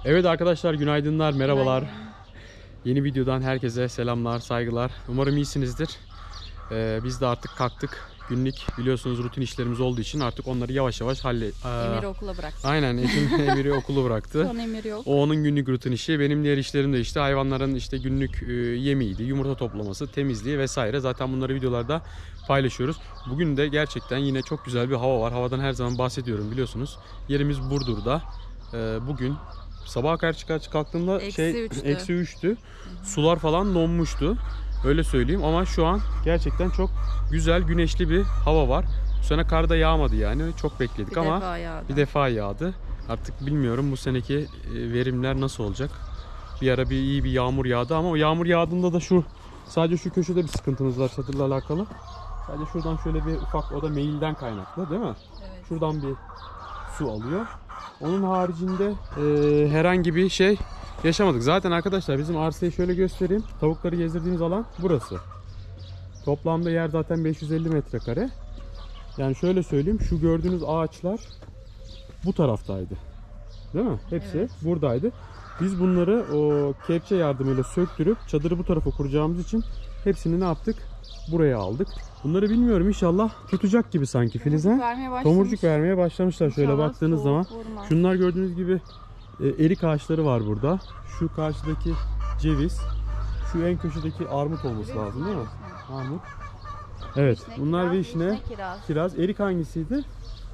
Evet arkadaşlar, günaydınlar, merhabalar. Yeni videodan herkese selamlar, saygılar. Umarım iyisinizdir. Biz de artık kalktık. Günlük biliyorsunuz rutin işlerimiz olduğu için artık onları yavaş yavaş Emir'i okula bıraktı. Aynen, Emir'i okulu bıraktı. Son Emir yok. O onun günlük rutin işi. Benim diğer işlerim de işte hayvanların işte günlük yemiydi, yumurta toplaması, temizliği vesaire. Zaten bunları videolarda paylaşıyoruz. Bugün de gerçekten yine çok güzel bir hava var. Havadan her zaman bahsediyorum biliyorsunuz. Yerimiz Burdur'da. Bugün sabaha karşı kalktığımda eksi 3'tü. Sular falan donmuştu. Öyle söyleyeyim, ama şu an gerçekten çok güzel güneşli bir hava var. Bu sene kar da yağmadı yani. Çok bekledik ama bir defa yağdı. Artık bilmiyorum bu seneki verimler nasıl olacak. Bir ara iyi bir yağmur yağdı ama o yağmur yağdığında da sadece şu köşede bir sıkıntımız var çadırla alakalı. Sadece şuradan şöyle bir ufak, o da meyilden kaynaklı değil mi? Evet. Şuradan bir su alıyor. Onun haricinde herhangi bir şey yaşamadık. Zaten arkadaşlar bizim arsayı şöyle göstereyim. Tavukları gezdirdiğimiz alan burası. Toplamda yer zaten 550 metrekare. Yani şöyle söyleyeyim, şu gördüğünüz ağaçlar bu taraftaydı. Değil mi? Hepsi buradaydı. Biz bunları o kepçe yardımıyla söktürüp çadırı bu tarafa kuracağımız için hepsini ne yaptık? Buraya aldık. Bunları bilmiyorum, inşallah tutacak gibi sanki Filiz. Tomurcuk vermeye başlamışlar şöyle İnşallah baktığınız zaman. Vurmaz. Şunlar gördüğünüz gibi erik ağaçları var burada. Şu karşıdaki ceviz. Şu en köşedeki armut olması lazım değil mi? Armut. Evet, vişne, bunlar vişne, kiraz. Erik hangisiydi?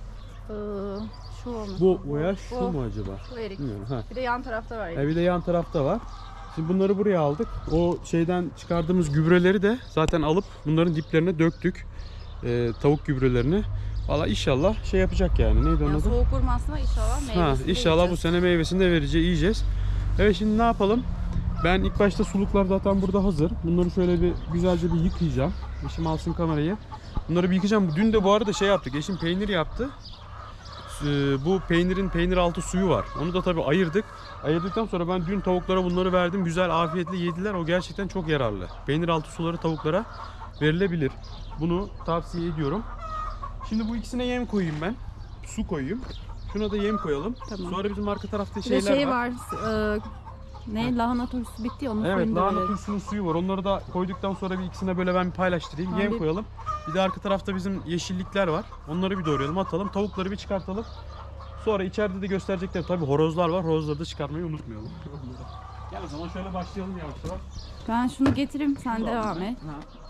Şu olmuş. Bu veya şu mu acaba? Bu erik. Ha. Bir de yan tarafta var erik. Bir de yan tarafta var. Şimdi bunları buraya aldık. O şeyden çıkardığımız gübreleri de zaten alıp bunların diplerine döktük. Tavuk gübrelerini. Valla inşallah şey yapacak yani. Neydi onun adı? Soğuk vurmazsa inşallah meyvesini İnşallah bu sene meyvesini de yiyeceğiz. Evet, şimdi ne yapalım? Ben ilk başta suluklar zaten burada hazır. Bunları şöyle bir güzelce bir yıkayacağım. Eşim alsın kamerayı. Bunları bir yıkayacağım. Dün de bu arada şey yaptık. Eşim peynir yaptı. Bu peynir altı suyu var. Onu da tabii ayırdık. Ayırdıktan sonra ben dün tavuklara bunları verdim. Güzel afiyetle yediler. O gerçekten çok yararlı. Peynir altı suları tavuklara verilebilir. Bunu tavsiye ediyorum. Şimdi bu ikisine yem koyayım ben. Su koyayım. Şuna da yem koyalım. Tamam. Sonra bizim arka tarafta şeyler var. Lahana turşusu bitti ya, onun evet, suyunu lahana turşusunun suyu var. Onları da koyduktan sonra bir ikisine böyle ben bir paylaştırayım. Yem koyalım. Bir de arka tarafta bizim yeşillikler var. Onları bir doğrayalım, atalım. Tavukları bir çıkartalım. Sonra içeride de gösterecekler. Tabii horozlar var. Horozları da çıkarmayı unutmayalım. Gel o zaman şöyle başlayalım yavaş yavaş. Ben şunu getireyim, sen devam et.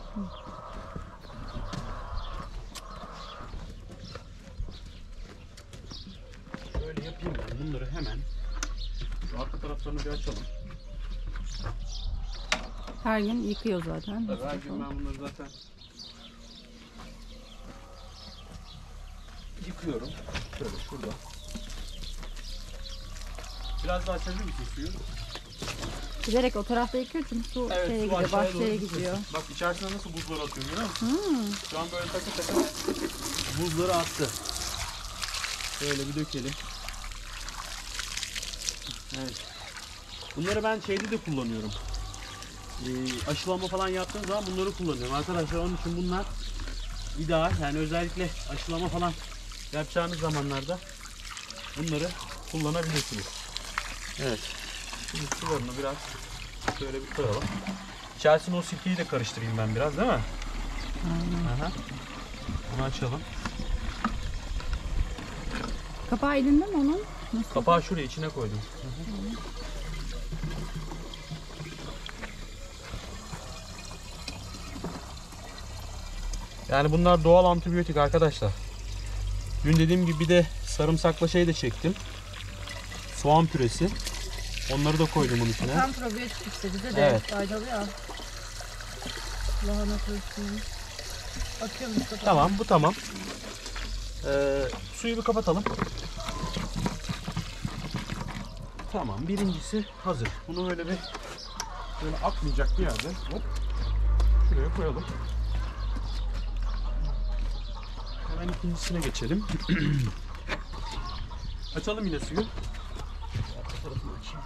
Şöyle yapayım ben bunları hemen. Şu arka taraflarını bir açalım. Her gün yıkıyor zaten. Tabii her gün ben bunları zaten yıkıyorum. Şöyle şurada. Biraz daha açabilir misin suyu? Bilerek o tarafta yıkıyor çünkü su şeye gidiyor, bahçeye gidiyor. Bak içerisine nasıl buzları atıyor, görüyor musun? Şu an böyle takır takır buzları attı. Şöyle bir dökelim. Evet. Bunları ben şeyde de kullanıyorum. Aşılama falan yaptığım zaman bunları kullanıyorum arkadaşlar. Onun için bunlar ideal. Yani özellikle aşılama falan yapacağınız zamanlarda bunları kullanabilirsiniz. Evet. Şimdi sularını biraz şöyle bir koyalım. İçerisine o sirkeyi de karıştırayım ben biraz, değil mi? Aha. Bunu açalım. Kapağı elinde mi onun? Nasıl? Kapağı şuraya içine koydum. Yani bunlar doğal antibiyotik arkadaşlar. Dün dediğim gibi bir de sarımsakla şey de çektim. Soğan püresi. Onları da koydum bunun içine. Tam probiyotik işte, bize de faydalı ya. Lahana turşusu. Bakıyorum Mustafa. Tamam, bu tamam. Suyu bir kapatalım. Tamam, birincisi hazır. Bunu böyle akmayacak bir yerde hop şuraya koyalım. Hemen ikincisine geçelim. Açalım yine suyu. Tarafını açayım.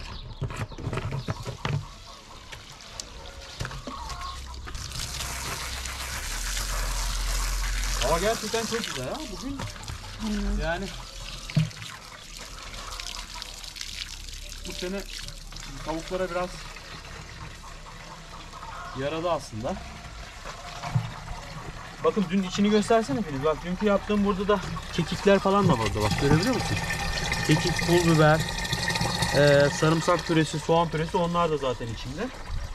Hava gerçekten çok güzel ha bugün. Yani bu sene tavuklara biraz yaradı aslında. Bakın dün içini göstersene Filiz. Bak dünkü yaptığım burada da kekikler falan da vardı. Bak görebiliyor musun? Kekik, pul biber, sarımsak püresi, soğan püresi, onlar da zaten içinde.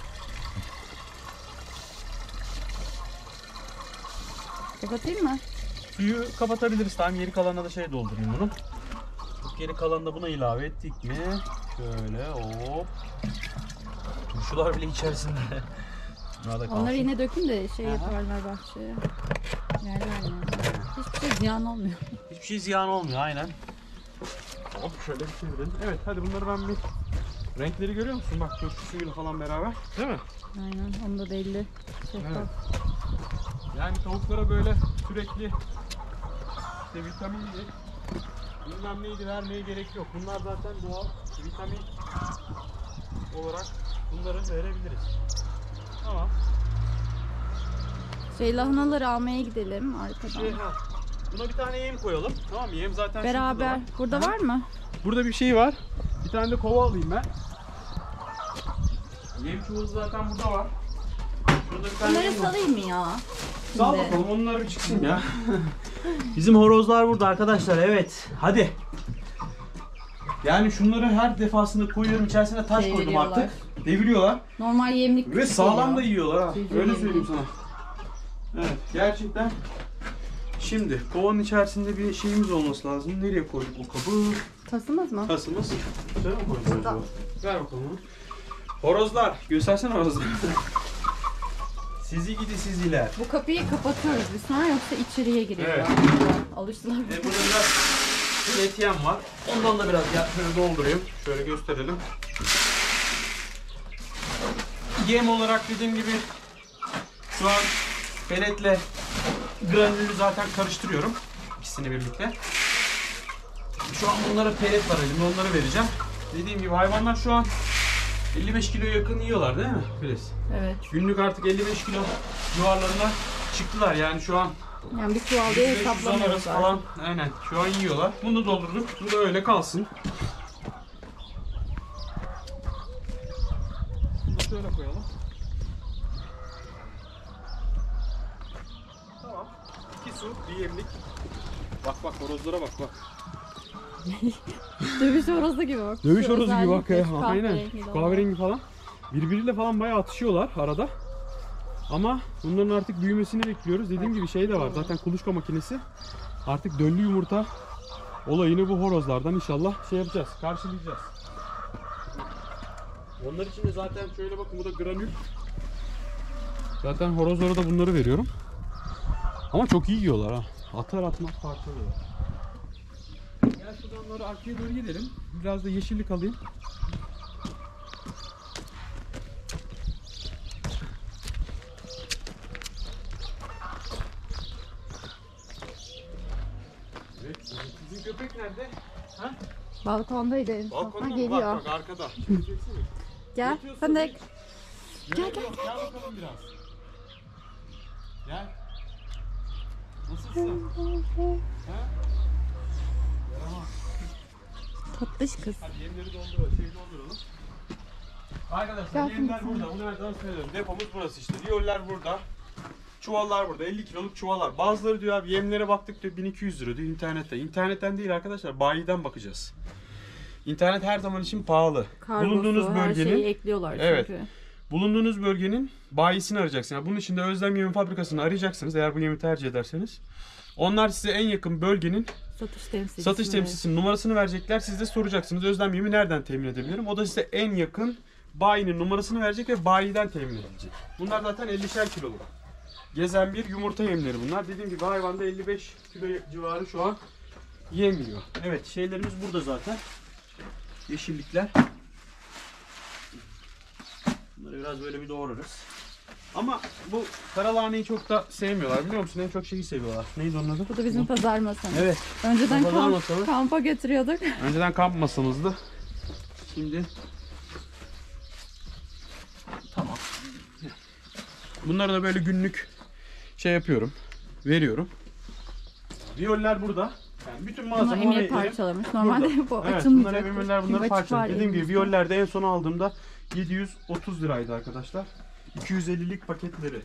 Kapatayım mı? Suyu kapatabiliriz. Tamam, geri kalanına da şey doldurayım bunu. Geri kalanını da buna ilave ettik mi? Şöyle hop. Turşular bile içerisinde. Onları yine dökün de şey yaparlar bahçeye. Yerler yani. Hiçbir şey ziyan olmuyor. Hiçbir şey ziyan olmuyor aynen. Hop şöyle bir çevirelim. Evet hadi bunları ben bir... Renkleri görüyor musun? Bak turşu suyuyla falan beraber. Değil mi? Aynen, onu da belli. Şeffaf. Evet. Yani tavuklara böyle sürekli işte vitaminli bilmem neydi vermeye gerek yok. Bunlar zaten doğal vitamin olarak bunları verebiliriz. Tamam. Lahanaları almaya gidelim arkadan. Buna bir tane yem koyalım. Tamam mı? Yem zaten Beraber. var. Burada var mı? Burada bir şey var. Bir tane de kova alayım ben. Yem çuvalı zaten burada var. Şurada bir tane Bunları yem var. salayım mı ya? Sal bakalım, onlar bir çıksın ya. Bizim horozlar burada arkadaşlar, evet. Hadi. Yani şunları her defasında koyuyorum, içerisine taş koydum Deviriyorlar. artık. Deviriyorlar. Normal yemlik. Ve sağlam da yiyorlar ha. Tüylü Öyle yemlik. söyleyeyim sana. Evet, gerçekten. Şimdi kovanın içerisinde bir şeyimiz olması lazım. Nereye koyduk o kabı? Tasımız mı? Tasımız. Şöyle mi koyduk acaba? Ver bakalım onu. Horozlar. Göstersene horozlar. Sizi gidi siziler. Bu kapıyı kapatıyoruz biz sonra, yoksa içeriye giriyorlar. Evet. Alıştılar. Burada biraz etyen var. Ondan da biraz şöyle doldurayım. Şöyle gösterelim. Yem olarak dediğim gibi şu an peletle granülü zaten karıştırıyorum. İkisini birlikte. Şu an bunlara pelet var elimde, onları vereceğim. Dediğim gibi hayvanlar şu an 55 kiloya yakın yiyorlar değil mi Filiz? Evet. Günlük artık 55 kilo civarlarına çıktılar yani şu an. Yani bir çuval diye 500 hesaplamıyoruz arası falan, aynen şu an yiyorlar. Bunu da doldurduk. Bu da öyle kalsın. Bunu da şöyle koyalım. Tamam. 2 su, bir yemlik. Bak bak horozlara bak bak. Dövüş horozu gibi bak. Dövüş Şu horozu gibi bak ya. özellikle Aynen. kahverengi de Kahverengi falan. Birbiriyle falan bayağı atışıyorlar arada. Ama bunların artık büyümesini bekliyoruz. Dediğim gibi şey de var. Zaten kuluçka makinesi. Artık döllü yumurta olayını bu horozlardan inşallah şey yapacağız. Karşılayacağız. Onlar için de zaten şöyle bakın, bu da granül. Zaten horozlara da bunları veriyorum. Ama çok iyi yiyorlar ha. Atar atmaz parçalıyorlar. Gel şuradan doğru arkaya doğru gidelim. Biraz da yeşillik alayım. Evet, bizim köpek nerede? Ha? Balkondaydı en son. Balkonda Ha, mı? geliyor. Bak bak arkada. Gel. Yatıyorsun, Fındık. Gel bakalım biraz. Gel. Nasılsın? Ha? Yaramaz. Tatlış kız. Hadi yemleri dolduralım, dolduralım. Arkadaşlar Gel yemler Fındık. burada. Bunu her zaman söylüyorum. Depomuz burası işte. Diyorlar burada. Çuvallar burada. 50 kiloluk çuvallar. Bazıları diyor abi yemlere baktık diyor 1200 lira diyor internette. İnternetten değil arkadaşlar. Bayiden bakacağız. İnternet her zaman için pahalı. Kargosu, her şeyi ekliyorlar çünkü. Evet. Bulunduğunuz bölgenin bayisini arayacaksınız. Yani bunun için de Özlem Yemi Fabrikası'nı arayacaksınız eğer bu yemi tercih ederseniz. Onlar size en yakın bölgenin satış temsilcisinin numarasını verecekler. Siz de soracaksınız Özlem Yemi nereden temin edebilirim? O da size en yakın bayinin numarasını verecek ve bayiden temin edilecek. Bunlar zaten 50'şer kiloluk. Gezen bir yumurta yemleri bunlar. Dediğim gibi hayvanda 55 kilo civarı şu an yemiyor. Evet, şeylerimiz burada zaten. Yeşillikler. Bunları biraz böyle bir doğrarız. Ama bu karalahaneyi çok da sevmiyorlar biliyor musun? En çok şeyi seviyorlar. Neydi onun adı? Bu da bizim pazar masamız. Evet. Önceden Pazar masamız. kampa götürüyorduk. Önceden kamp masamızdı. Şimdi tamam. Bunları da böyle günlük şey yapıyorum. Veriyorum. Viyoller burada. Yani bütün Ama malzeme Emir oraya parçalamış. Normalde bu Evet, açılmayacak. bunlar hep emirler, bunları Açık parçaladı. var Dediğim gibi elimizde. Viyollerde en son aldığımda 730 liraydı arkadaşlar. 250'lik paketleri.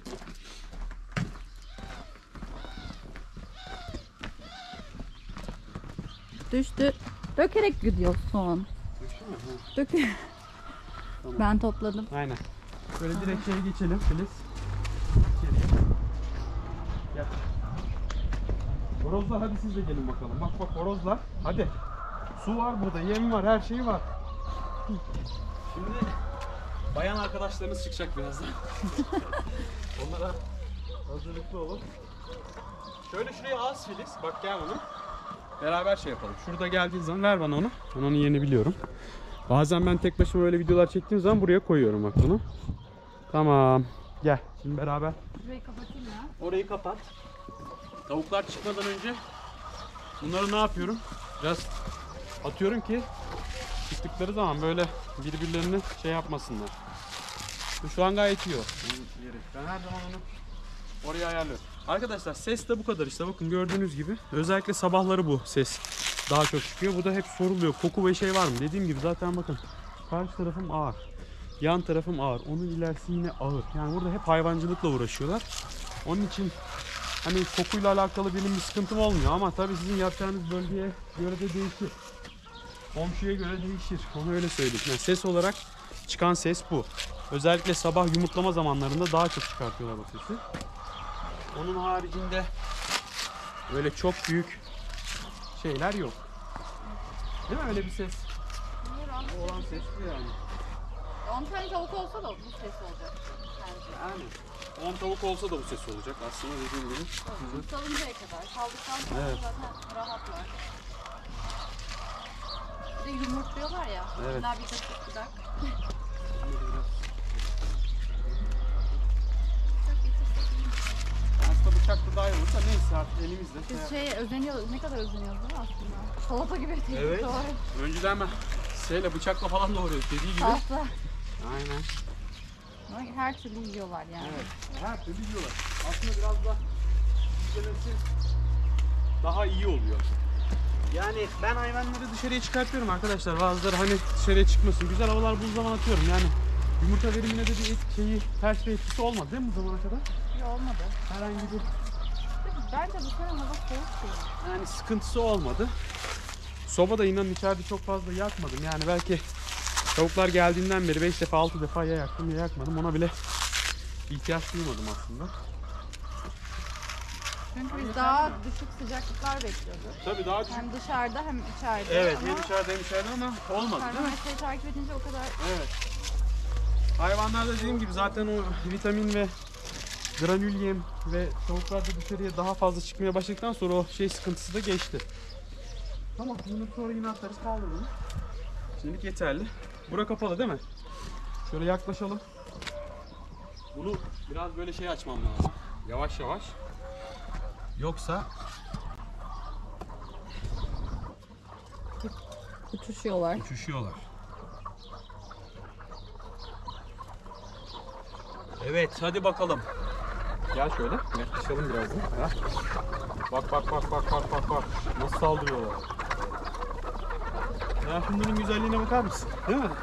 Düştü. Dökerek gidiyorsun. Dök. Tamam. Ben topladım. Aynen. Böyle direkt şeye geçelim Filiz. İçeriye. Gel. Horozlar, hadi siz de gelin bakalım. Bak bak horozlar. Hadi. Su var burada, yem var, her şey var. Şimdi bayan arkadaşlarınız çıkacak birazdan. Onlara hazırlıklı olun. Şöyle şuraya az Filiz. Bak gel bunu. Beraber şey yapalım. Şurada geldiğin zaman ver bana onu. Ben onun yerini biliyorum. Bazen ben tek başıma öyle videolar çektiğim zaman buraya koyuyorum bak bunu. Tamam. Gel. Şimdi beraber. Şurayı kapatayım ya. Orayı kapat. Tavuklar çıkmadan önce bunları ne yapıyorum? Biraz atıyorum ki çıktıkları zaman böyle birbirlerini şey yapmasınlar. Şu an gayet iyi o. Ben her zaman onu oraya ayarlıyorum. Arkadaşlar ses de bu kadar işte, bakın gördüğünüz gibi. Özellikle sabahları bu ses daha çok çıkıyor. Bu da hep soruluyor. Koku ve şey var mı? Dediğim gibi zaten bakın. Karşı tarafım ağır. Yan tarafım ağır. Onun ilerisi yine ağır. Yani burada hep hayvancılıkla uğraşıyorlar. Onun için hani kokuyla alakalı benim bir sıkıntım olmuyor. Ama tabii sizin yapacağınız bölgeye göre de değişir. Komşuya göre değişir. Onu öyle söyleyeyim. Yani ses olarak çıkan ses bu. Özellikle sabah yumurtlama zamanlarında daha çok çıkartıyorlar o sesi. Onun haricinde böyle çok büyük şeyler yok. Değil mi, öyle bir ses? O olan ses bu yani. 10 tane tavuk olsa da bu ses olacak. Yani 10 tavuk olsa da bu ses olacak aslında, dediğim gibi. Salıncaya kadar. Kaldıktan sonra Evet. zaten rahatlar. Bir de yumurtluyorlar ya. Evet. Bunlar bir dakika gider. Aslında bıçakla daha iyi olursa neyse artık elimizle. Biz özeniyoruz. Ne kadar özeniyoruz değil mi aslında? Salata gibi değil. Evet. Doğru. Önceden ben şeyle bıçakla falan doğruyoruz dediği gibi. Salata. Aynen. Ama her türlü yiyorlar yani. Evet. Her türlü yiyorlar. Aslında biraz da yemesi daha iyi oluyor. Yani ben hayvanları dışarıya çıkartıyorum arkadaşlar. Bazıları hani dışarıya çıkmasın. Güzel havalar bulduğu zaman atıyorum. Yani yumurta verimine de bir ters bir etkisi olmadı değil mi bu zamana kadar? İyi olmadı. Herhangi bir Bence bu sene hava soğuk değil. yani sıkıntısı olmadı. Soba da inanın içeride çok fazla yakmadım. Yani belki tavuklar geldiğinden beri 5 defa 6 defa ya yaktım ya yakmadım. Ona bile ihtiyaç duymadım aslında. Çünkü biz daha düşük sıcaklıklar bekliyorduk. Tabii daha düşük. Hem dışarıda hem içeride. Evet, ama hem dışarıda hem içeride ama olmadı değil mi? termometreyi takip edince o kadar Evet. Hayvanlarda dediğim gibi zaten o vitamin ve granül yem ve tavuklar da dışarıya daha fazla çıkmaya başladıktan sonra o şey sıkıntısı da geçti. Tamam, bunu sonra yine atarız, kaldıralım. Şimdilik yeterli. Bura kapalı değil mi? Şöyle yaklaşalım. Bunu biraz böyle şey açmam lazım. Yavaş yavaş. Yoksa uçuşuyorlar. uçuşuyorlar. Evet, hadi bakalım. Gel şöyle, yaklaşalım birazdan. Ha? Bak bak bak bak bak bak bak. Nasıl saldırıyorlar. Ya şunların güzelliğine bakar mısın? Değil mi?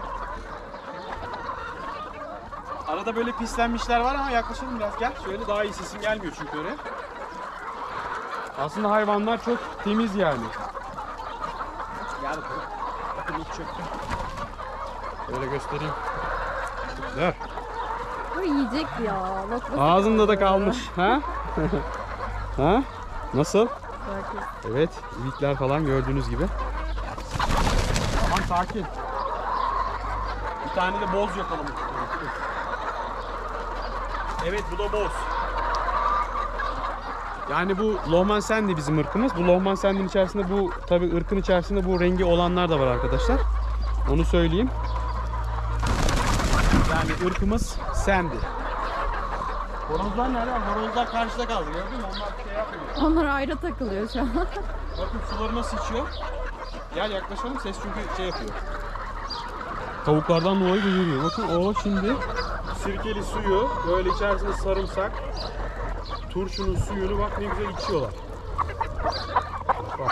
Arada böyle pislenmişler var ama yaklaşalım biraz. Gel. Şöyle daha iyi, sesin gelmiyor çünkü oraya. Aslında hayvanlar çok temiz yani. Gel bakalım. Bakın ilk çöktü. Böyle göstereyim. Dur. Bu yiyecek ya. Bak, Ağzında da kalmış. Ha? Ha? Nasıl? Evet, ilikler falan gördüğünüz gibi. Tamam, sakin. Bir tane de boz yapalım. Evet, bu da boz. Yani bu Lohman Sandy bizim ırkımız. Bu Lohman Sandy'nin içerisinde, bu tabii ırkın içerisinde bu rengi olanlar da var arkadaşlar. Onu söyleyeyim. Yani ırkımız Sandy. Horozlar nerede? Horozlar karşıda kaldı, gördün mü? Onlar bir şey yapmıyor. Onlar ayrı takılıyor şu an. Bakın suları nasıl içiyor. Gel yaklaşalım, ses çünkü şey yapıyor. Tavuklardan dolayı duyuluyor. Bakın o şimdi sirkeli suyu, böyle içerisinde sarımsak, turşunun suyunu bak ne güzel içiyorlar. Bak.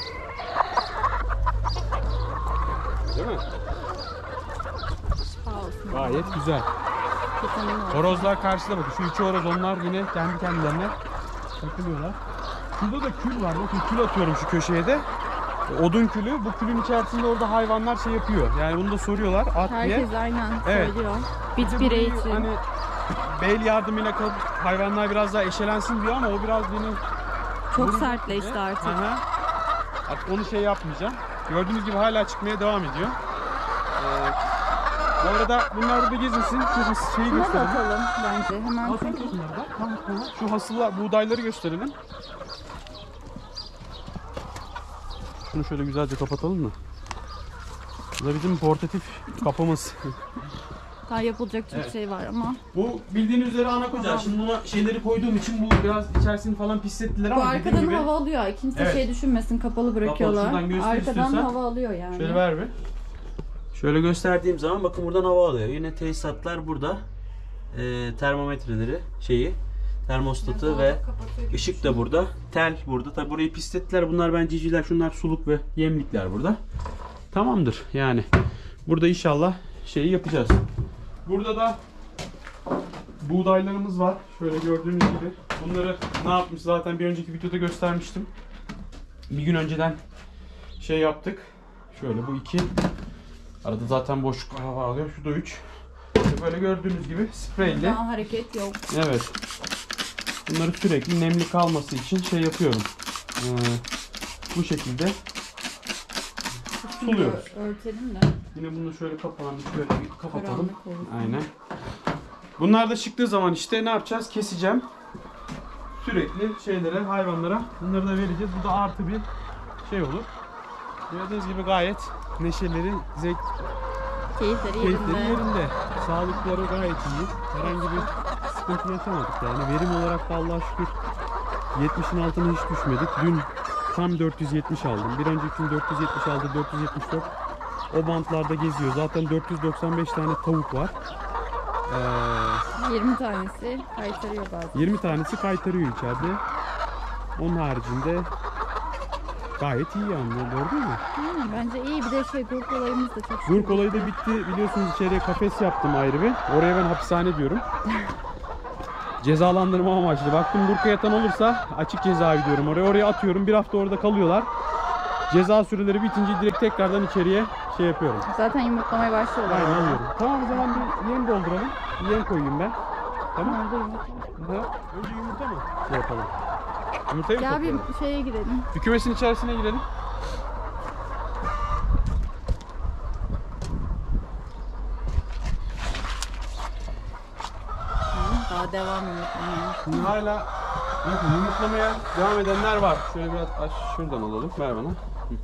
Değil mi? Sağ olsun. Gayet güzel. Vitamin var. Horozlar karşıda bakın. Şu 3 horoz, onlar yine kendi kendilerine takılıyorlar. Şurada da kül var. Bakın kül atıyorum şu köşeye de. Odun külü. Bu külün içerisinde orada hayvanlar şey yapıyor. Yani bunu da soruyorlar at diye. Herkes aynen Evet. söylüyor. Bir de Bit bireyi bunu için. Hani bel yardımıyla kalıp hayvanlar biraz daha eşelensin diyor ama o biraz beni Çok vuracak sertleşti gibi. artık. Aha. Artık onu şey yapmayacağım. Gördüğünüz gibi hala çıkmaya devam ediyor. Bu arada bunlar burada gezinsin. Şu şeyi Şuna da gösterelim. atalım bence. Hemen Atalım çünkü. şunları da. Tamam. Şu hasılla buğdayları gösterelim. Şunu şöyle güzelce kapatalım mı? Bu da bizim portatif kapımız. Daha yapılacak çok şey var ama. Bu bildiğiniz üzere ana koca. Şimdi buna şeyleri koyduğum için bu biraz içerisini falan pislettiler Bu ama dediğim arkadan gibi... hava alıyor. Kimse Evet. şey düşünmesin, kapalı bırakıyorlar. şuradan göster Arkadan istiyorsan. hava alıyor yani. Şöyle ver bir. Şöyle gösterdiğim zaman bakın buradan hava alıyor. Yine tesisatlar burada. Termometreleri termostatı ve ışık da burada. Tel burada. Tabi burayı pislettiler. Bunlar ben civcivler, şunlar suluk ve yemlikler burada. Tamamdır yani. Burada inşallah şeyi yapacağız. Burada da buğdaylarımız var. Şöyle gördüğünüz gibi. Bunları ne yapmış zaten bir önceki videoda göstermiştim. Bir gün önceden şey yaptık. Şöyle bu iki. Arada zaten boşluk hava alıyor. Şu da 3. Böyle gördüğünüz gibi spreyle. Daha hareket yok. Evet. Bunları sürekli nemli kalması için şey yapıyorum. Bu şekilde suluyoruz. Örtelim de. Yine bunu şöyle kapağını şöyle bir kapatalım. Karanlık olsun. Aynen. Bunlar da çıktığı zaman işte ne yapacağız? Keseceğim. Sürekli şeylere, hayvanlara bunları da vereceğiz. Bu da artı bir şey olur. Gördüğünüz gibi gayet neşeleri, Keyifleri keyifleri yerinde. yerinde. Sağlıkları gayet iyi. Herhangi bir sıkıntı yaşamadık yani. Verim olarak da Allah'a şükür 70'in altına hiç düşmedik. Dün tam 470 aldım. Bir önceki gün 476, 474. O bantlarda geziyor. Zaten 495 tane tavuk var. 20 tanesi kaytarıyor bazen. 20 tanesi kaytarıyor içeride. Onun haricinde gayet iyi yani. Doğru değil mi? Yani bence iyi. Bir de gurk olayımız da çok Gurk olayı da bitti. Biliyorsunuz içeriye kafes yaptım ayrı bir. Oraya ben hapishane diyorum. Cezalandırma amaçlı. Baktım gurka yatan olursa açık cezaevi diyorum. Oraya atıyorum. Bir hafta orada kalıyorlar. Ceza süreleri bitince direkt tekrardan içeriye şey yapıyorum. Zaten yumurtlamaya başlıyorlar. Aynen alıyorum. Tamam o zaman bir yem dolduralım. Bir yem koyayım ben. Tamam. Nerede yumurta? Ha, önce yumurta mı? Şey yapalım. Yumurtayı mı Gel toplayalım? bir şeye girelim. Bir kümesin içerisine girelim. Daha devam yumurtlamaya. Şimdi hala yumurtlamaya devam edenler var. Şöyle biraz şuradan alalım. Ver bana.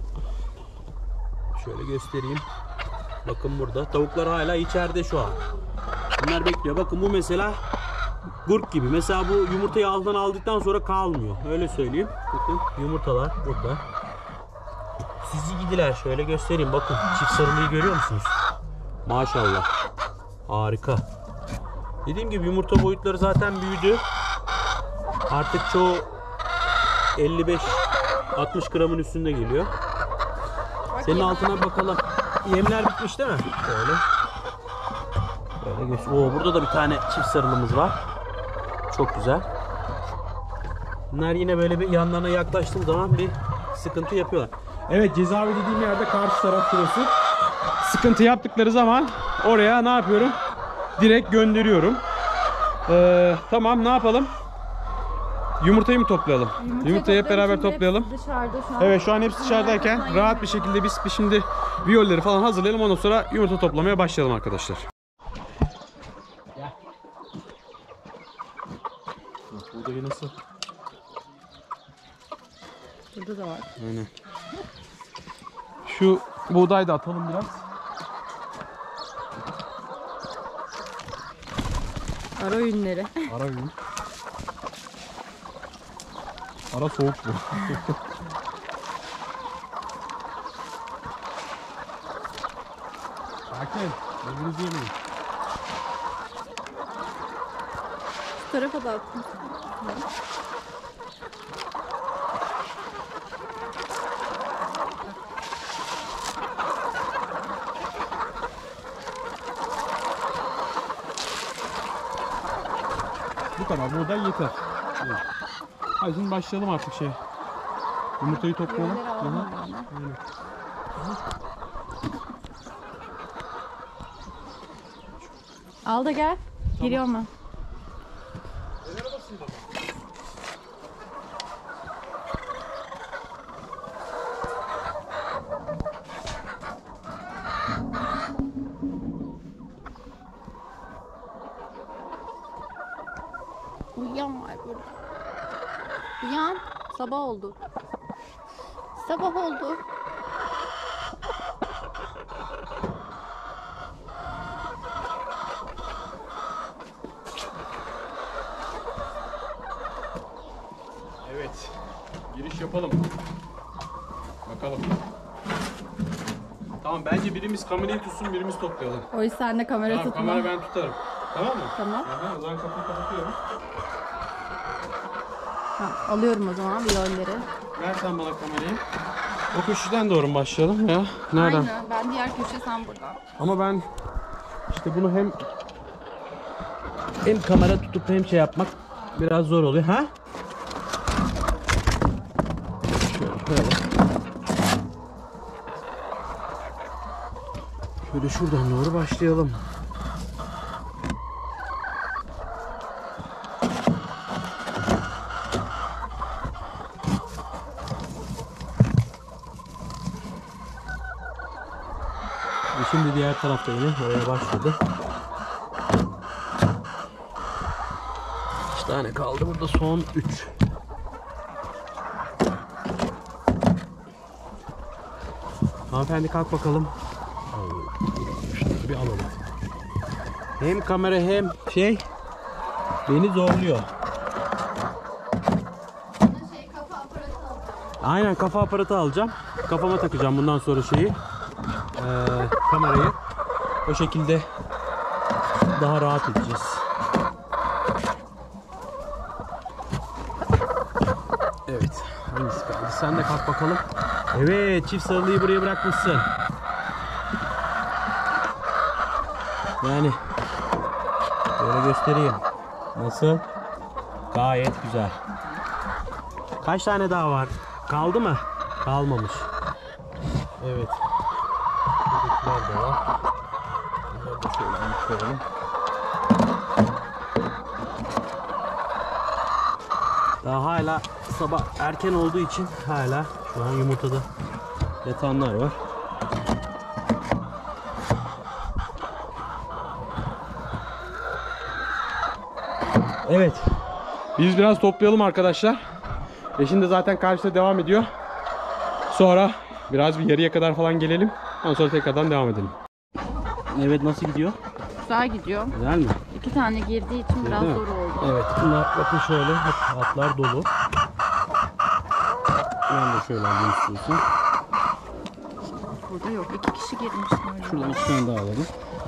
Şöyle göstereyim. Bakın burada. Tavuklar hala içeride şu an. Bunlar bekliyor. Bakın bu mesela gurk gibi. Mesela bu yumurtayı aldıktan sonra kalmıyor. Öyle söyleyeyim. Bakın yumurtalar burada. Sizi gidiler. Şöyle göstereyim. Bakın çift sarılıyı görüyor musunuz? Maşallah. Harika. Dediğim gibi yumurta boyutları zaten büyüdü. Artık çoğu 55-60 gramın üstünde geliyor. Senin altına bakalım. Yemler bitmiş değil mi? Şöyle. Böyle göster. Oo, burada da bir tane çift sarılımız var. Çok güzel. Bunlar yine böyle bir yanlarına yaklaştığım zaman bir sıkıntı yapıyorlar. Evet, cezaevi dediğim yerde karşı taraf şurası. Sıkıntı yaptıkları zaman oraya ne yapıyorum? Direkt gönderiyorum. Tamam, ne yapalım? Yumurtayı mı toplayalım? Yumurtayı hep beraber toplayalım. Dışarıda şu an. Evet, şu an hepsi dışarıdayken rahat bir şekilde biz şimdi viyolleri falan hazırlayalım. Ondan sonra yumurta toplamaya başlayalım arkadaşlar. Burada nasıl? Burada da var. Aynen. Şu buğdayı da atalım biraz. Ara ürünleri. Ara ürün. Ara soğuk bu. Sakin. Birbirinizi yemeyin. Şu tarafa da attım. kadar. Buğday yeter. Evet. Hadi şimdi başlayalım artık şey. Yumurtayı toplayalım. Yönleri alalım Aha. yani. Aynen. Al da gel. Giriyor mu? Uyuyan var burada. Uyan. Sabah oldu. Sabah oldu. Evet. Giriş yapalım. Bakalım. Tamam, bence birimiz kamerayı tutsun, birimiz toplayalım. O yüzden sen de kamera Tamam, tutma. kamera ben tutarım. Tamam mı? Tamam. Aha, o zaman kapıyı kapatıyorum. Ha, alıyorum o zaman viyolleri. Ver sen bana kamerayı. O köşeden doğru mu başlayalım ya? Nereden? Aynen. Ben diğer köşe, sen burada. Ama ben işte bunu Hem kamera tutup hem şey yapmak biraz zor oluyor. Ha? Şöyle koyalım. şöyle şuradan doğru başlayalım. Şimdi diğer tarafta yine oraya başladı. Kaç tane kaldı burada? Son 3. Hanımefendi kalk bakalım. Şunları bir alalım. Hem kamera hem şey beni zorluyor. Aynen, kafa aparatı alacağım. Kafama takacağım bundan sonra şeyi. Kamerayı. O şekilde daha rahat edeceğiz. Evet. Hangisi kaldı? Sen de kalk bakalım. Evet. Çift sarılıyı buraya bırakmışsın. Yani böyle göstereyim. Nasıl? Gayet güzel. Kaç tane daha var? Kaldı mı? Kalmamış. Evet. Buradakiler de var. Bunları da şöyle koyalım. Daha hala sabah erken olduğu için hala şu an yumurtada yatanlar var. Evet. Biz biraz toplayalım arkadaşlar. Eşim de zaten karşıda devam ediyor. Sonra biraz bir yarıya kadar falan gelelim. Ondan sonra tekrardan devam edelim. Evet, nasıl gidiyor? Güzel gidiyor. Güzel mi? 2 tane girdiği için biraz mi? zor oldu. Evet, bunlar bakın şöyle hep hatlar dolu. Ben de şöyle alayım istiyorsun. Burada yok. 2 kişi girmiş. Şuradan 2 tane daha alalım.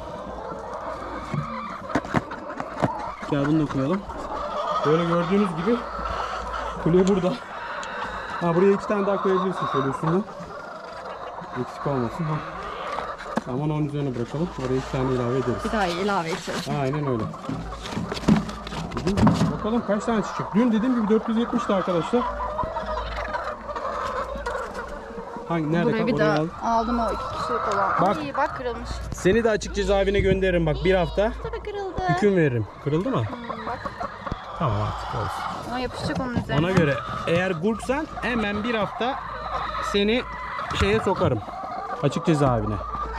Gel bunu da koyalım. Böyle gördüğünüz gibi kule burada. Ha, buraya 2 tane daha koyabilirsin şöyle üstüne. Eksik olmasın. Ha. Tamam, onu onun üzerine bırakalım. Oraya 2 tane ilave ederiz. Bir daha ilave edeceğiz. Aynen öyle. Bakalım kaç tane çıkacak. Dün dediğim gibi 470'ti arkadaşlar. Nerede Buraya bir Oraya daha al. aldım o 2 kişilik olan. Bak. Ay, bak kırılmış. Seni de açık cezaevine gönderirim bak, bir hafta Tabii kırıldı. hüküm veririm. Kırıldı mı? Bak. Tamam, artık olsun. Ama yapışacak onun üzerine. Ona göre eğer gurksan hemen bir hafta seni şeye sokarım. Açık cezaevine.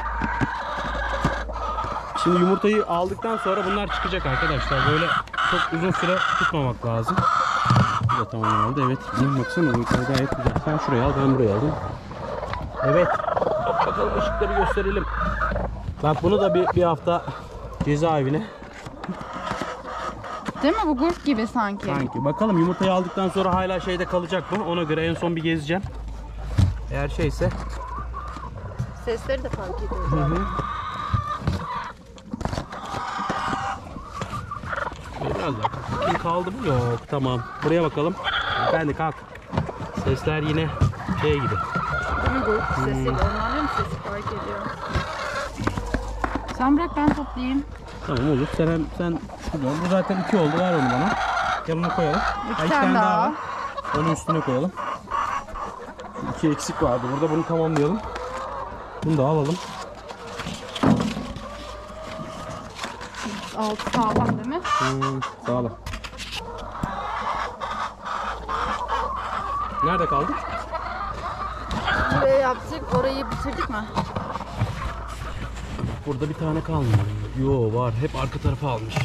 Şimdi yumurtayı aldıktan sonra bunlar çıkacak arkadaşlar. Böyle çok uzun süre tutmamak lazım. Bu da tamam oldu. Evet. Baksana yumurta gayet güzel. Sen şuraya al, ben buraya alayım. Evet. Bakalım ışıkları gösterelim. Bak bunu da bir hafta cezaevine. Değil mi? Bu gurk gibi sanki. Sanki. Bakalım yumurtayı aldıktan sonra hala şeyde kalacak mı? Ona göre en son bir gezeceğim. Eğer şeyse. Sesleri de fark ediyor. Biraz daha. Kim kaldı mı? Yok. Tamam. Buraya bakalım. Efendi kalk. Sesler yine şey gibi. Değil mi gurk sesiyle? Onların mı sesi fark ediyor? Sen bırak, ben toplayayım. Tamam olur. Sen şuradan. Bu zaten 2 oldu. Ver onu bana. Gel onu koyalım. İki tane daha. var. Onu üstüne koyalım. Şu 2 eksik vardı burada. Bunu tamamlayalım. Bunu da alalım. Altı sağlam değil mi? Sağ olun. Nerede kaldık? Buraya yaptık. Orayı bitirdik mi? Burada bir tane kalmıyor. Yo var. Hep arka tarafa almış.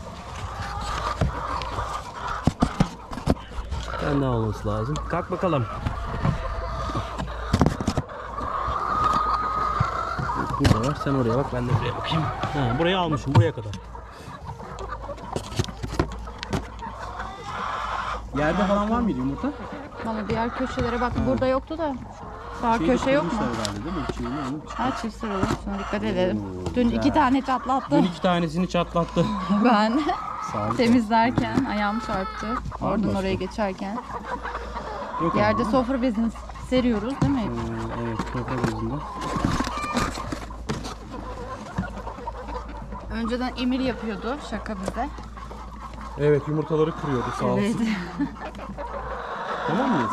Ben de alması lazım. Kalk bakalım. Burada var. Sen oraya bak. Ben de buraya bakayım. Ha, burayı almışım. Buraya kadar. Yerde falan var mıydı yumurta? Valla diğer köşelere bak. Burada yoktu da. Sağ köşe yok mu? Herhalde, değil mi? Ha, çift sıralı. Şuna dikkat edelim. Dün 2 tane çatlattı. Dün 2 tanesini çatlattı. Ben Sağlık. temizlerken ayağım çarptı. Oradan başka? oraya geçerken. Yok Yerde ama. sofra bezini seriyoruz değil mi? Evet, sofra bezinde. Önceden Emir yapıyordu şaka bize. Evet, yumurtaları kırıyordu sağ olsun. Evet. Tamam mıyız?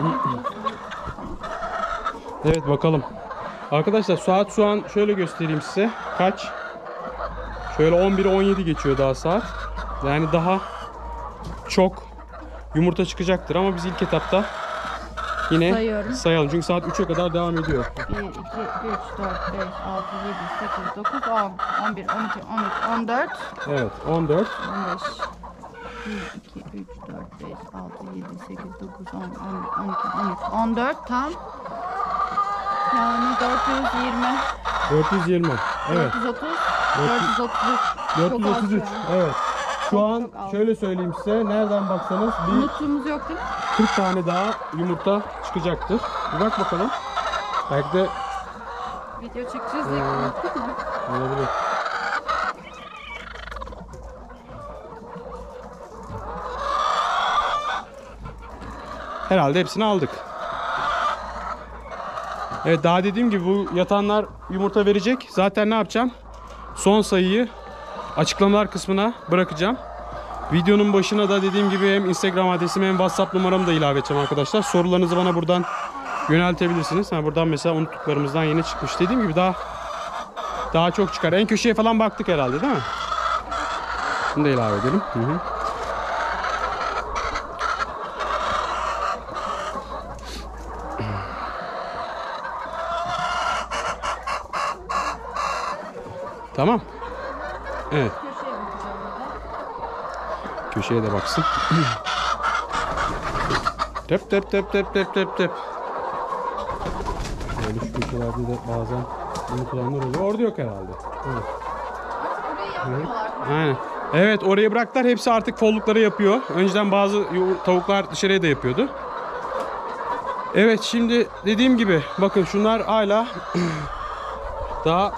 Evet, bakalım. Arkadaşlar saat şu an şöyle göstereyim size. Kaç? Şöyle 11-17 geçiyor daha saat. Yani daha çok yumurta çıkacaktır ama biz ilk etapta yine Sayıyorum. sayalım. Çünkü saat 3'e kadar devam ediyor. 1, 2, 3, 4, 5, 6, 7, 8, 9, 10, 11, 12, 13, 14, Evet, 14. 15. 1, 2, 3, 4, 5, 6, 7, 8, 9, 10, 11, 12, 13, 14 tam. Yani 420, 420. Evet. 430, 433. 433. Evet. Şu an çok az. şöyle söyleyeyim size. Nereden baksanız bir Unuttuğumuz yok değil mi? 40 tane daha yumurta çıkacaktır. Bir bak bakalım. Belki de Video çekeceğiz diye unuttuk mu? olabilir. Herhalde hepsini aldık. Evet, daha dediğim gibi bu yatanlar yumurta verecek. Zaten ne yapacağım? Son sayıyı açıklamalar kısmına bırakacağım. Videonun başına da dediğim gibi hem Instagram adresimi hem WhatsApp numaramı da ilave edeceğim arkadaşlar. Sorularınızı bana buradan yöneltebilirsiniz. Buradan mesela unuttuklarımızdan yeni çıkmış. Dediğim gibi daha çok çıkar. En köşeye falan baktık herhalde, değil mi? Bunu da ilave edelim. Hı hı. Tamam. Evet. Köşeye de baksın. Tep tep tep tep tep tep tep. Böyle şu köşelerde de bazen unutulanlar oluyor. Orada yok herhalde. Evet. Aynen. Evet, oraya bıraktılar. Hepsi artık follukları yapıyor. Önceden bazı tavuklar dışarıya da yapıyordu. Evet, şimdi dediğim gibi bakın şunlar hala daha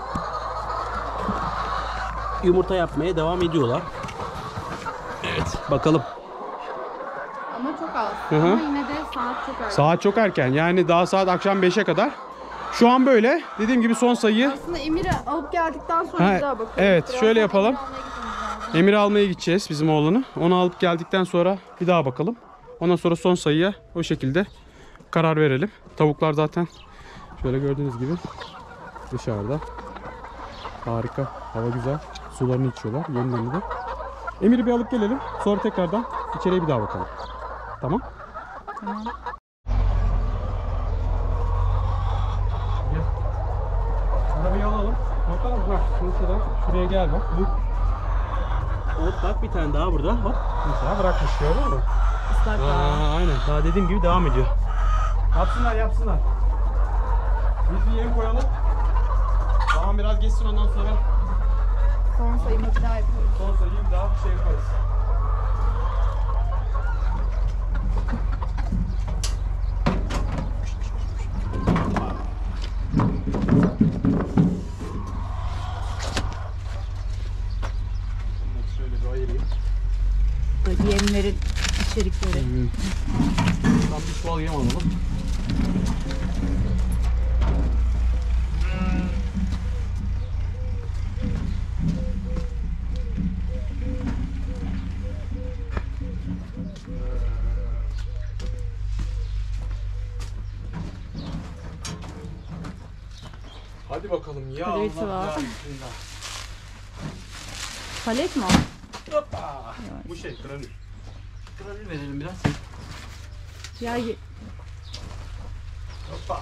Yumurta yapmaya devam ediyorlar. Evet, bakalım. Ama çok az. Hı hı. Ama yine de saat çok erken. saat çok erken. Yani daha saat akşam 5'e kadar. Şu an böyle. Dediğim gibi son sayı. Aslında Emir'i alıp geldikten sonra Ha, bir daha bakalım. evet, Birazdan şöyle yapalım. Emir'i almaya gitmemiz lazım. Emir'i almaya gideceğiz, bizim oğlanı. Onu alıp geldikten sonra bir daha bakalım. Ondan sonra son sayıya o şekilde karar verelim. Tavuklar zaten şöyle gördüğünüz gibi dışarıda. Harika. Hava güzel. Sularını içiyorlar. Yenilerini de. Emir'i bir alıp gelelim. Sonra tekrardan içeriye bir daha bakalım. Tamam. Tamam. Gel. Arabayı alalım. Bakalım. Bak mesela şuraya gel bak. Bu Hop bak bir tane daha burada. Hop. mesela bırakmış, gördün mü? Islak daha. Aynen. Daha dediğim gibi devam ediyor. Yapsınlar. Biz bir yem koyalım. Tamam, biraz geçsin, ondan sonra Son sayımı bir daha yapıyoruz. son sayıyı bir daha yaparız. Şöyle bir ayırayım. Böyle yemlerin içerikleri. Buradan bir çuval yem alalım. Hadi bakalım ya. Paleti Allah, var. ya bismillah. Palet mi o? Hoppa. Bu şey granül. Granül verelim biraz. Ya Hoppa.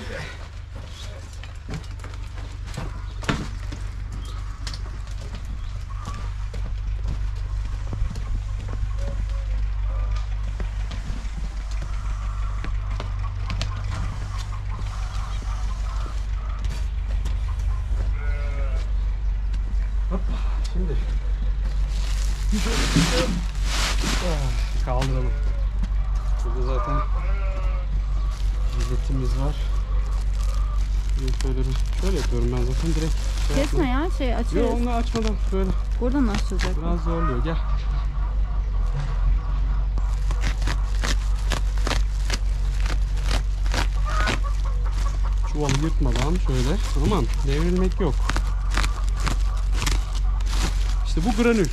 Hoppa. Şimdi kaldıralım. Burada zaten jiletimiz var. Şöyle yapıyorum ben zaten direkt. kesme ya Yok açıyoruz. onu açmadan böyle Buradan açılacak. biraz zorluyor. Gel. Çuvalı yırtmadan şöyle. Aman devrilmek yok. İşte bu granül.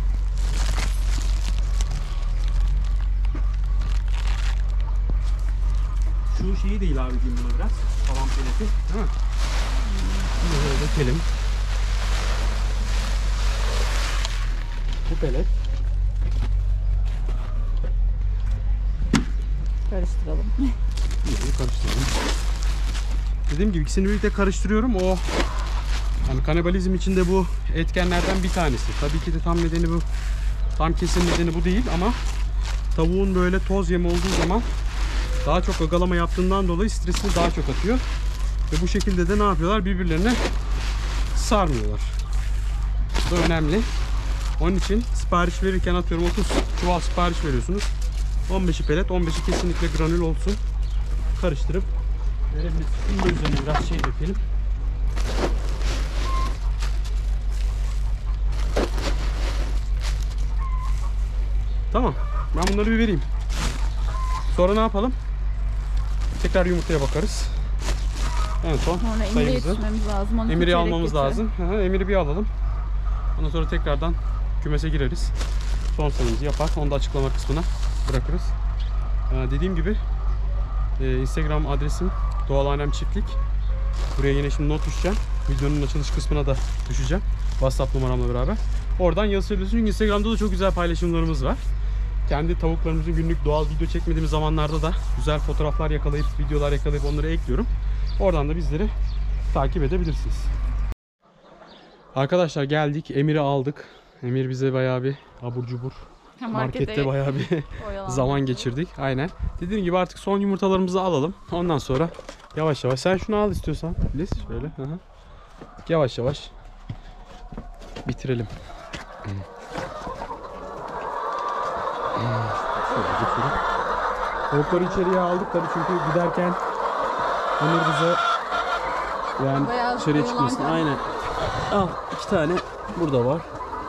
Şu şeyi değil abi diyeyim buna biraz. Salam peleti. Değil mi? Bunu böyle dökelim. Bu pelet. Karıştıralım. İyice karıştıralım. Dediğim gibi ikisini birlikte karıştırıyorum. O yani kanibalizm içinde bu etkenlerden bir tanesi. Tabii ki de tam nedeni bu. Tam kesin nedeni bu değil ama tavuğun böyle toz yemi olduğu zaman daha çok gagalama yaptığından dolayı stresini daha çok atıyor. Ve bu şekilde de ne yapıyorlar? Birbirlerine sarmıyorlar. Bu da önemli. Onun için sipariş verirken atıyorum 30 çuval sipariş veriyorsunuz. 15'i pelet, 15'i kesinlikle granül olsun. Karıştırıp verebilirsiniz. Bunun da üzerine biraz şey dökelim. Tamam. Ben bunları bir vereyim. Sonra ne yapalım? Tekrar yumurtaya bakarız. En son Sonra Emir'e sayımızı. yetişmemiz lazım. Onu Emir'i seçerek almamız geçelim. lazım. Hı hı, Emir'i bir alalım. Ondan sonra tekrardan kümese gireriz. Son sayımızı yapar. Onu da açıklama kısmına bırakırız. Dediğim gibi Instagram adresim Doğal Alem Çiftlik. Buraya yine şimdi not düşeceğim. Videonun açılış kısmına da düşeceğim. WhatsApp numaramla beraber. Oradan yazabilirsiniz. Çünkü Instagram'da da çok güzel paylaşımlarımız var. Kendi tavuklarımızın günlük doğal video çekmediğimiz zamanlarda da güzel fotoğraflar yakalayıp, videolar yakalayıp onları ekliyorum. Oradan da bizleri takip edebilirsiniz. Arkadaşlar geldik. Emir'i aldık. Emir bize bayağı bir abur cubur markette bayağı bir oyalandık. zaman geçirdik. Aynen. Dediğim gibi artık son yumurtalarımızı alalım. Ondan sonra yavaş yavaş. Sen şunu al istiyorsan. Liz şöyle. Hı hı. Yavaş yavaş bitirelim. Şöyle geçelim. Tavukları içeriye aldık tabii çünkü giderken Onur bize yani Bayağı dışarıya çıkmasın. oyalanacak. Aynen. Al 2 tane burada var.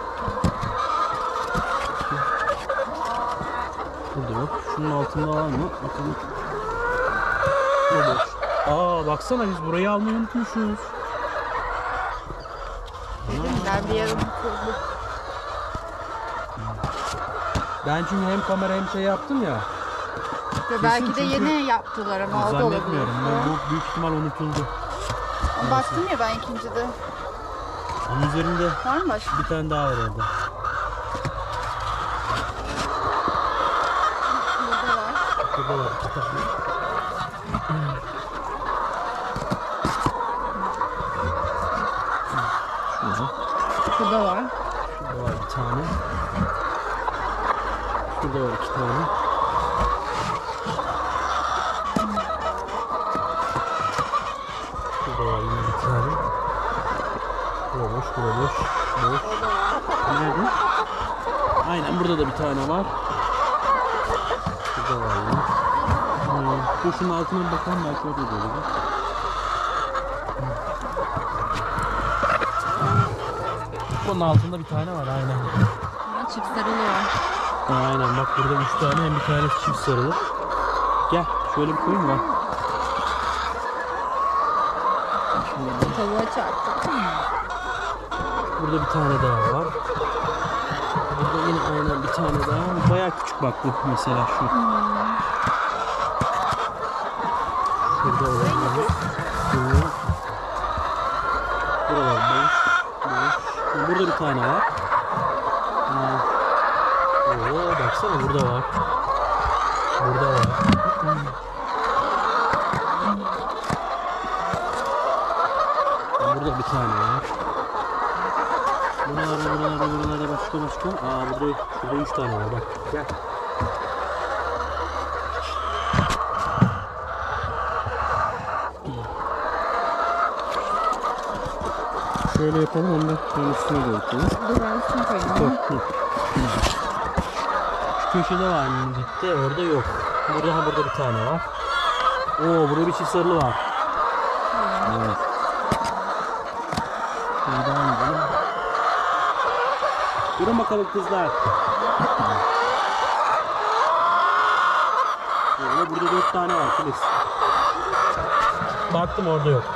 Burada bak. Şunun altında var mı? Bakalım. Burada. Baksana biz burayı almayı unutmuşuz. Bizimler bir yarım kurdu. Ben çünkü hem kamera hem şey yaptım ya. Ve belki de çünkü- yeni yaptılar ama o da olabilir. Zannetmiyorum. Bu büyük ihtimal unutuldu. Baktım ya ben ikincide. Onun üzerinde Var mı başka? bir tane daha var orada. Burada var. Burada var 2 tane. Burada var. Şurada var bir tane. Şurada var 2 tane. Şurada var yine bir tane. Burada boş, burada boş. Boş. Nerede? Aynen burada da bir tane var. Şurada var yine. Bu şunun altına bir bakalım belki orada da olur. Bunun altında bir tane var aynen. Ama çift sarılıyor. Aynen bak burada 3 tane hem bir tane çift sarılı. Gel şöyle bir koyayım da. Tavuğa çarptı. Burada bir tane daha var. Burada yine aynen bir tane daha var. Bayağı küçük bak bu mesela şu. Şurada olabilir. burada bir tane var. Oo, baksana burada var. Burada var. Burada bir tane var. Buralarda başka. Burada 3 tane var bak. Gel. Şöyle yapalım, onu da şunun üstüne de yapalım. Dur ben üstüne koyayım. Şu köşede var minicikte, orada yok. Burada bir tane var. Oo, burada bir çift sarılı var. Evet. Şöyle devam edelim. Durun bakalım kızlar. Burada 4 tane var Filiz. Baktım orada yok.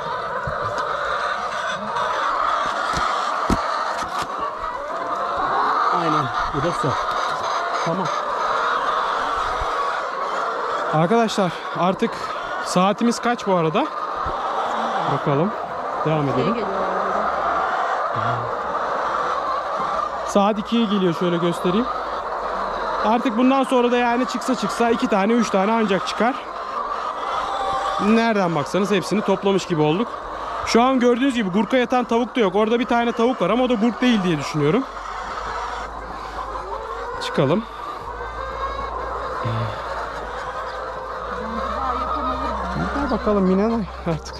Aynen. Bu da son. Tamam. Arkadaşlar artık saatimiz kaç bu arada? Bakalım. Devam edelim. Geliyor herhalde. Saat 2'ye geliyor, şöyle göstereyim. Artık bundan sonra da yani çıksa 2 tane 3 tane ancak çıkar. Nereden baksanız hepsini toplamış gibi olduk. Şu an gördüğünüz gibi gurka yatan tavuk da yok. Orada bir tane tavuk var ama o da gurk değil diye düşünüyorum. Çıkalım. Hadi bakalım Minanay artık.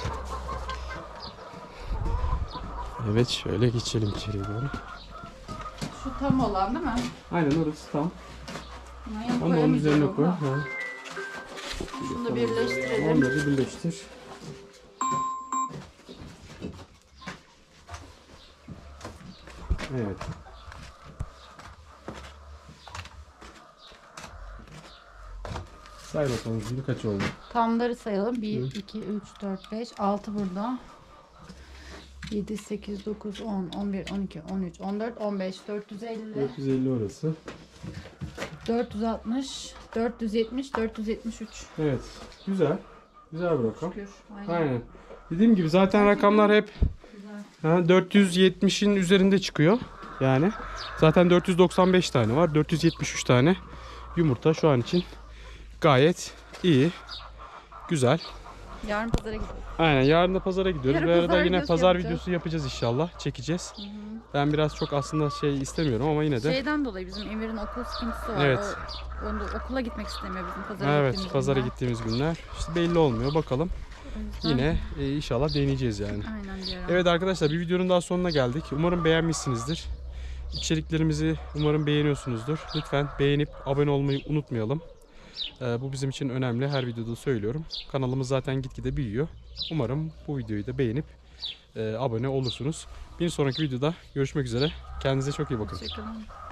Evet, şöyle geçelim içeriye doğru. Şu tam olan değil mi? Aynen, orası tam. Bunu Onu da onun üzerine koy. Ha. Şunu da birleştirelim. Onları birleştir. Evet. Say bakalım şimdi kaç oldu? Tamları sayalım. 1, 2, 3, 4, 5, 6 burada. 7, 8, 9, 10, 11, 12, 13, 14, 15, 450, 450 orası. 460, 470, 473. Evet. Güzel. Güzel bir rakam. Şükür. Aynen. Aynen. Dediğim gibi zaten rakamlar hep Güzel. 470'in üzerinde çıkıyor. Yani zaten 495 tane var. 473 tane yumurta şu an için gayet iyi. Güzel. Yarın pazara gidiyoruz. Aynen, yarın da pazara gidiyoruz. Yarın Bir arada pazar yine videosu pazar yapacağız. videosu yapacağız inşallah. Çekeceğiz. Ben biraz çok aslında istemiyorum ama yine de. Şeyden dolayı bizim Emir'in okul sıkıntısı var. Evet. Onu da okula gitmek istemiyor bizim pazara Evet, gittiğimiz pazara günler. gittiğimiz günler. İşte belli olmuyor. Bakalım. O yüzden- Yine inşallah deneyeceğiz yani. Aynen diyorum. Evet arkadaşlar, bir videonun daha sonuna geldik. Umarım beğenmişsinizdir. İçeriklerimizi umarım beğeniyorsunuzdur. Lütfen beğenip abone olmayı unutmayalım. Bu bizim için önemli. Her videoda söylüyorum. Kanalımız zaten gitgide büyüyor. Umarım bu videoyu da beğenip abone olursunuz. Bir sonraki videoda görüşmek üzere. Kendinize çok iyi bakın. Hoşçakalın.